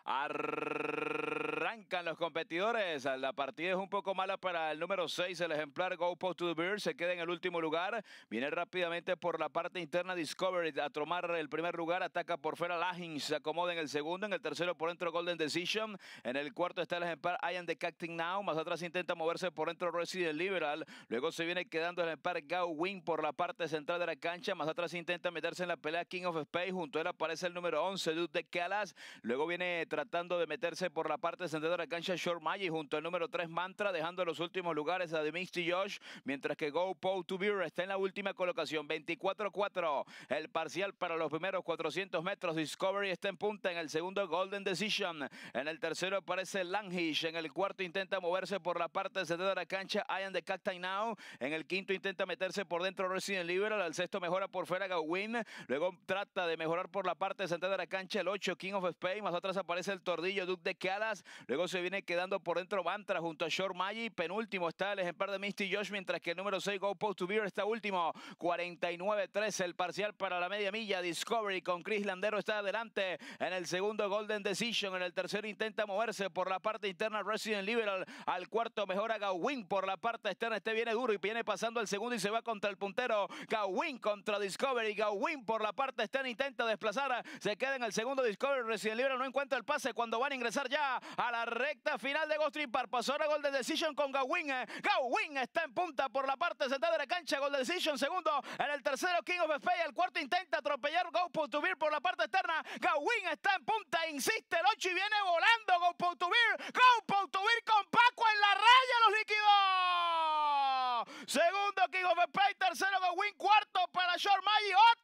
Arrancan los competidores. La partida es un poco mala para el número 6, el ejemplar Go Post to the Beer. Se queda en el último lugar. Viene rápidamente por la parte interna Discovery a tomar el primer lugar. Ataca por fuera Lahing. Se acomoda en el segundo. En el tercero por dentro Golden Decision. En el cuarto está el ejemplar I Am the Captain Now. Más atrás intenta moverse por dentro Resident Liberal. Luego se viene quedando el ejemplar Gao Wing por la parte central de la cancha. Más atrás intenta meterse en la pelea King of Space. Junto a él aparece el número 11, Dude de Calas. Luego viene tratando de meterse por la parte central de la cancha Short Magic junto al número 3 Mantra, dejando en los últimos lugares a The Misty Josh, mientras que Go Post to Beer está en la última colocación, 24-4. El parcial para los primeros 400 metros. Discovery está en punta. En el segundo Golden Decision. En el tercero aparece Langhish. En el cuarto intenta moverse por la parte central de la cancha I Am the Captain Now. En el quinto intenta meterse por dentro Resident Liberal. Al sexto mejora por fuera Gawin. Luego trata de mejorar por la parte central de la cancha el 8 King of Spain. Más atrás aparece el tordillo Duke de Calas. Luego se viene quedando por dentro Mantra junto a Short Magic. Penúltimo está el ejemplar de Misty Josh, mientras que el número 6 Go Post to Beer está último. 49-13 el parcial para la media milla. Discovery con Chris Landero está adelante. En el segundo Golden Decision. En el tercero intenta moverse por la parte interna Resident Liberal. Al cuarto mejora Gawin por la parte externa. Este viene duro y viene pasando el segundo y se va contra el puntero. Gawin contra Discovery. Gawin por la parte externa intenta desplazar. Se queda en el segundo Discovery. Resident Liberal no encuentra el pase cuando van a ingresar ya a la recta final de Ghost Trip Park. Pasó ahora Golden Decision con Gawin. Gawin está en punta por la parte central de la cancha. Golden Decision segundo. En el tercero King of Space. El cuarto intenta atropellar Go Post to Beer por la parte externa. Gawin está en punta. Insiste el 8 y viene volando Go Post to Beer. Go Post to Beer con Paco en la raya. Los liquidó. Segundo King of Space. Tercero Gawin. Cuarto para Short Magic.